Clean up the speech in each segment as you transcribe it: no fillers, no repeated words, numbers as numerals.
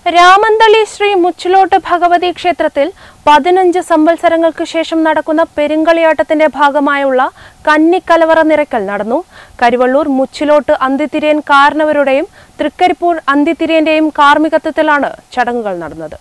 രാമന്തളി ശ്രീ മുച്ചിലോട്ട് ഭഗവതി ക്ഷേത്രത്തിൽ 15 സംവത്സരങ്ങൾക്ക് ശേഷം നടക്കുന്ന പെരുങ്കളിയാട്ടത്തിന്റെ ഭാഗമായുള്ള കന്നിക്കലവറ നിറയ്ക്കൽ നടന്നു. കരിവള്ളൂർ മുച്ചിലോട്ട് അന്തിതിരിയൻ കാരണവരുടെയും തൃക്കരിപ്പൂർ അന്തിതിരിയന്റെയും കാർമ്മികത്വത്തിലാണ് ചടങ്ങുകൾ നടന്നത്.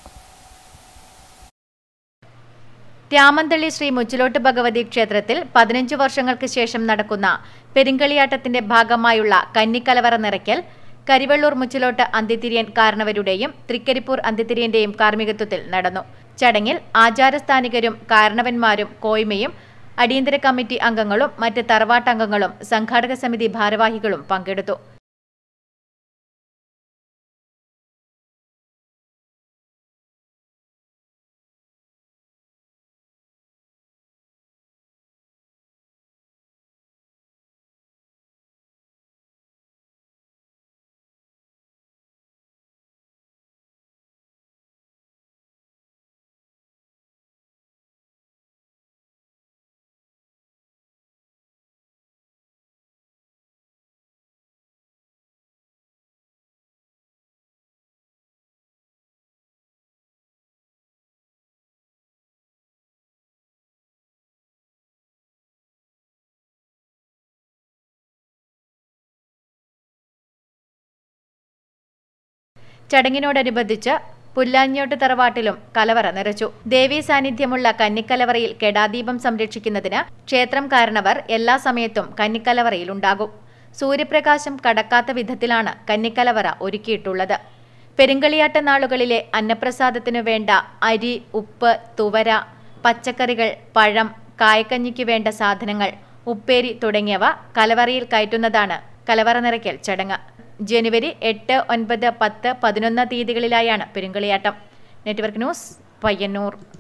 രാമന്തളി ശ്രീ മുച്ചിലോട്ട് ഭഗവതി ക്ഷേത്രത്തിൽ 15 വർഷങ്ങൾക്ക് ശേഷം നടക്കുന്ന പെരുങ്കളിയാട്ടത്തിന്റെ ഭാഗമായുള്ള കന്നിക്കലവറ നിറയ്ക്കൽ കരിവള്ളൂർ മുച്ചിലോട്ട് അന്തിതിരിയൻ കാരണവരുടെയും തൃക്കരിപ്പൂർ അന്തിതിരിയന്റെയും കാർമ്മികത്വത്തിൽ നടന്നു. ചടങ്ങിൽ ആചാരസ്ഥാനികരും കാരണവന്മാരും കോയ്മയും അടിയന്തര കമ്മിറ്റി അംഗങ്ങളും മറ്റ് തറവാട്ടംഗങ്ങളും സംഘാടക സമിതി ഭാരവാഹികളും പങ്കെടുത്തു. ചടങ്ങിനോടനുബന്ധിച്ച് പുല്ലാഞ്ഞോട്ട് തറവാട്ടിലും കലവറ നിറച്ചു. ദേവീ സാന്നിധ്യമുള്ള കന്നിക്കലവറയിൽ കെടാദീപം സംരക്ഷിക്കുന്നതിന് ക്ഷേത്രം കാരണവർ എല്ലാ സമയത്തും കന്നിക്കലവറയിലുണ്ടാകും. സൂര്യപ്രകാശം കടക്കാത്ത വിധത്തിലാണ് കന്നിക്കലവറ ഒരുക്കിയിട്ടുള്ളത്. പെരുങ്കളിയാട്ട നാളുകളിലെ അന്നപ്രസാദത്തിനു വേണ്ട അരി, ഉപ്പ്, തുവര, പച്ചക്കറികൾ, പഴം, കായക്കഞ്ഞിക്ക് വേണ്ട സാധനങ്ങൾ, ഉപ്പേരി തുടങ്ങിയവ കലവറയിൽ കയറ്റുന്നതാണ് കലവറ നിറയ്ക്കൽ ചടങ്ങ്. ജനുവരി 8, 9, 10, 11 തീയതികളിലായാണ് പെരുങ്കളിയാട്ടം. Network news, Payyanur.